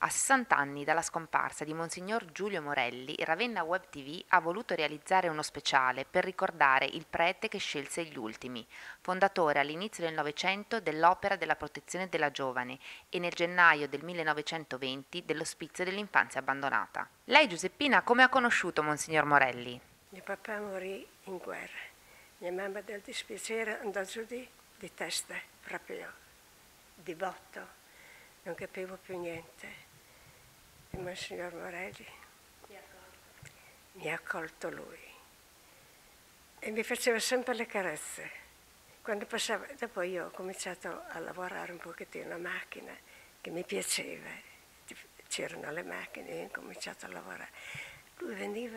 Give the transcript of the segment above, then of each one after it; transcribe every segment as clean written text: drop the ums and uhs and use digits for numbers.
60 anni dalla scomparsa di Monsignor Giulio Morelli, Ravenna Web TV ha voluto realizzare uno speciale per ricordare il prete che scelse gli ultimi, fondatore all'inizio del Novecento dell'Opera della Protezione della Giovane e nel gennaio del 1920 dell'Ospizio dell'Infanzia Abbandonata. Lei, Giuseppina, come ha conosciuto Monsignor Morelli? Mio papà morì in guerra. Mia mamma del dispiacere andò giù di testa, proprio di botto. Non capivo più niente. E Monsignor Morelli mi ha accolto lui. E mi faceva sempre le carezze. Quando passava, dopo io ho cominciato a lavorare un pochettino a macchina, che mi piaceva. C'erano le macchine e ho cominciato a lavorare. Lui veniva,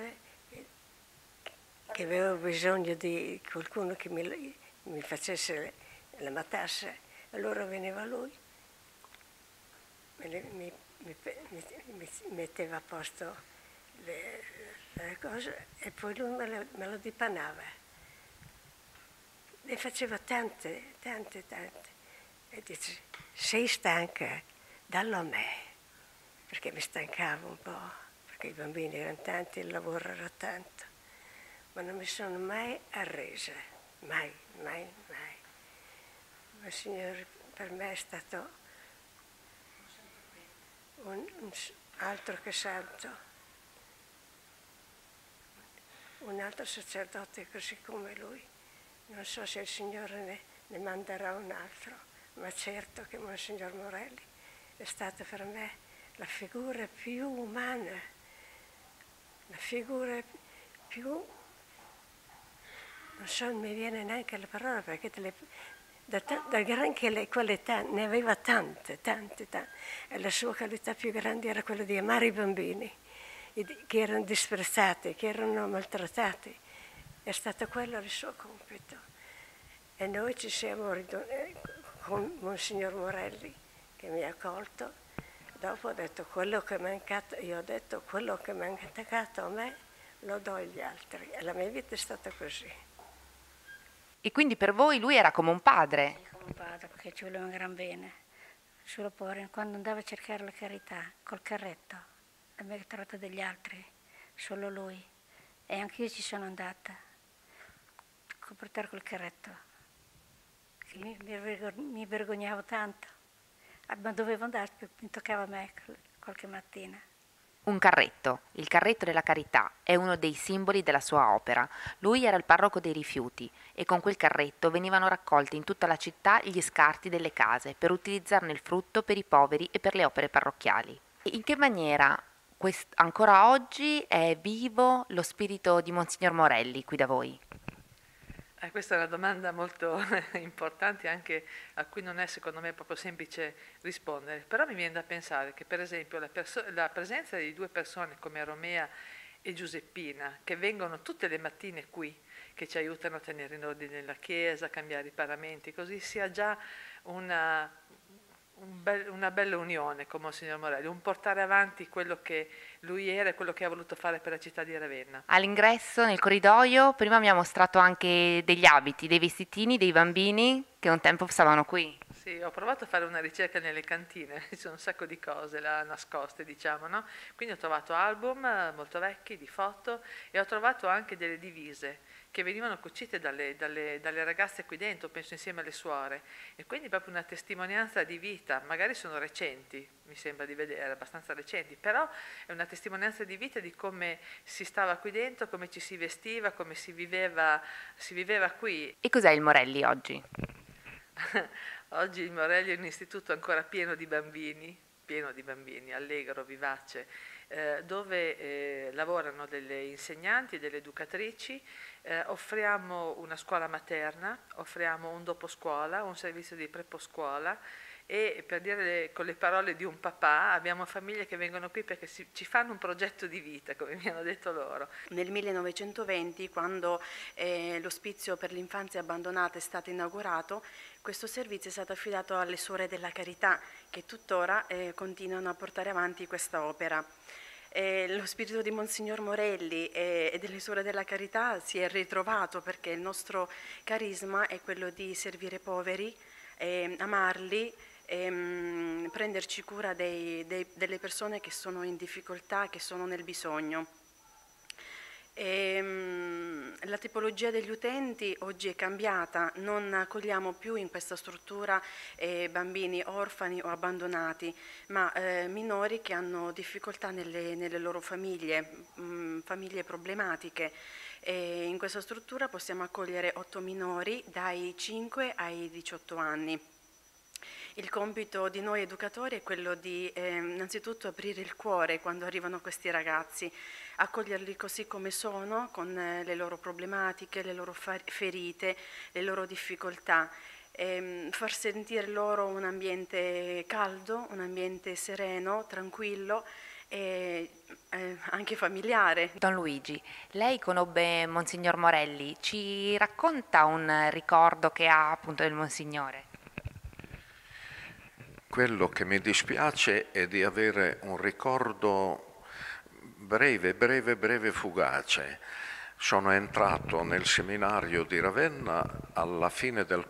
che avevo bisogno di qualcuno che mi facesse la matassa, allora veniva lui, mi metteva a posto le cose e poi lui me lo dipanava. Ne faceva tante. E dice, sei stanca? Dallo a me, perché mi stancavo un po', perché i bambini erano tanti e il lavoro era tanto. Ma non mi sono mai arresa, mai. Ma il Signore per me è stato un altro che santo, un altro sacerdote così come lui. Non so se il Signore ne manderà un altro, ma certo che Monsignor Morelli è stata per me la figura più umana, la figura più... non so, non mi viene neanche la parola perché da gran qualità ne aveva tante. E la sua qualità più grande era quella di amare i bambini, che erano disprezzati, che erano maltrattati. È stato quello il suo compito. E noi ci siamo con Monsignor Morelli, che mi ha accolto. Dopo ho detto quello che è mancato, io ho detto quello che è mancato a me lo do agli altri. E la mia vita è stata così. E quindi per voi lui era come un padre? Come un padre, perché ci voleva un gran bene. Solo povero, quando andava a cercare la carità, col carretto, non mi ha trovato degli altri, solo lui. E anch'io ci sono andata, a portare col carretto. Mi vergognavo tanto, ma dovevo andare, mi toccava a me qualche mattina. Un carretto, il carretto della carità, è uno dei simboli della sua opera. Lui era il parroco dei rifiuti e con quel carretto venivano raccolti in tutta la città gli scarti delle case per utilizzarne il frutto per i poveri e per le opere parrocchiali. In che maniera ancora oggi è vivo lo spirito di Monsignor Morelli qui da voi? Questa è una domanda molto importante anche a cui non è secondo me proprio semplice rispondere, però mi viene da pensare che per esempio la presenza di due persone come Romea e Giuseppina che vengono tutte le mattine qui, che ci aiutano a tenere in ordine la chiesa, a cambiare i paramenti, così sia già una bella unione con Monsignor Morelli, un portare avanti quello che lui era e quello che ha voluto fare per la città di Ravenna. All'ingresso, nel corridoio, prima mi ha mostrato anche degli abiti, dei vestitini, dei bambini che un tempo stavano qui. Sì, ho provato a fare una ricerca nelle cantine, ci sono un sacco di cose là nascoste, diciamo, no? Quindi ho trovato album molto vecchi di foto e ho trovato anche delle divise che venivano cucite dalle ragazze qui dentro, penso insieme alle suore, e quindi proprio una testimonianza di vita, magari sono recenti, mi sembra di vedere, abbastanza recenti, però è una testimonianza di vita di come si stava qui dentro, come ci si vestiva, come si viveva qui. E cos'è il Morelli oggi? Oggi il Morelli è un istituto ancora pieno di bambini, allegro, vivace, dove lavorano delle insegnanti e delle educatrici, offriamo una scuola materna, offriamo un doposcuola, un servizio di preposcuola e per dire con le parole di un papà abbiamo famiglie che vengono qui perché ci fanno un progetto di vita, come mi hanno detto loro. Nel 1920, quando l'ospizio per l'infanzia abbandonata è stato inaugurato, questo servizio è stato affidato alle Suore della Carità, che tuttora continuano a portare avanti questa opera. Lo spirito di Monsignor Morelli e delle Suore della Carità si è ritrovato perché il nostro carisma è quello di servire i poveri, amarli, prenderci cura delle persone che sono in difficoltà, che sono nel bisogno. La tipologia degli utenti oggi è cambiata, non accogliamo più in questa struttura bambini orfani o abbandonati, ma minori che hanno difficoltà nelle loro famiglie, famiglie problematiche. In questa struttura possiamo accogliere 8 minori dai 5 ai 18 anni. Il compito di noi educatori è quello di innanzitutto aprire il cuore quando arrivano questi ragazzi, accoglierli così come sono, con le loro problematiche, le loro ferite, le loro difficoltà, far sentire loro un ambiente caldo, un ambiente sereno, tranquillo e anche familiare. Don Luigi, lei conobbe Monsignor Morelli, ci racconta un ricordo che ha appunto del Monsignore? Quello che mi dispiace è di avere un ricordo breve, fugace. Sono entrato nel seminario di Ravenna alla fine del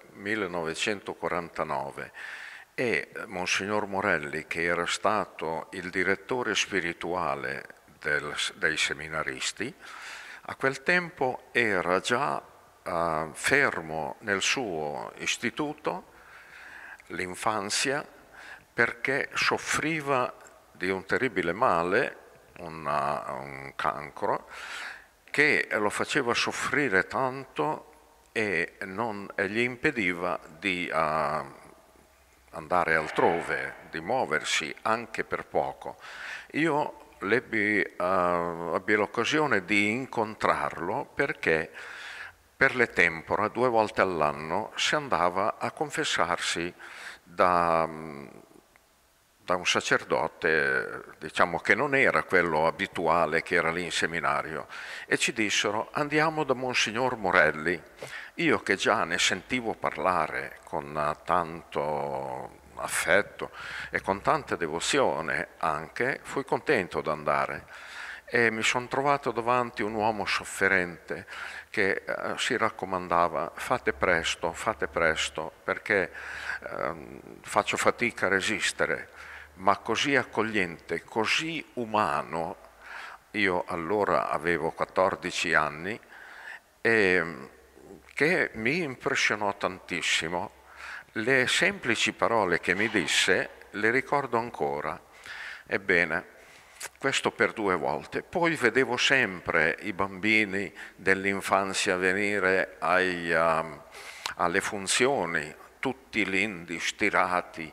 1949 e Monsignor Morelli, che era stato il direttore spirituale dei seminaristi, a quel tempo era già fermo nel suo istituto, l'infanzia, perché soffriva di un terribile male, un cancro, che lo faceva soffrire tanto e gli impediva di andare altrove, di muoversi anche per poco. Io ebbi l'occasione di incontrarlo perché per le tempora 2 volte all'anno si andava a confessarsi da un sacerdote, diciamo, che non era quello abituale che era lì in seminario, e ci dissero: andiamo da Monsignor Morelli. Io, che già ne sentivo parlare con tanto affetto e con tanta devozione anche, fui contento di andare e mi sono trovato davanti un uomo sofferente che si raccomandava: fate presto perché faccio fatica a resistere. Ma così accogliente, così umano. Io allora avevo 14 anni e che mi impressionò tantissimo. Le semplici parole che mi disse le ricordo ancora. Ebbene, questo per 2 volte. Poi vedevo sempre i bambini dell'infanzia venire alle funzioni, tutti lindi, stirati,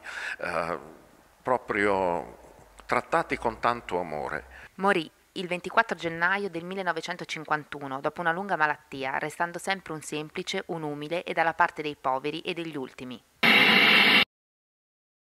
proprio trattati con tanto amore. Morì il 24 gennaio del 1951 dopo una lunga malattia, restando sempre un semplice, un umile e dalla parte dei poveri e degli ultimi.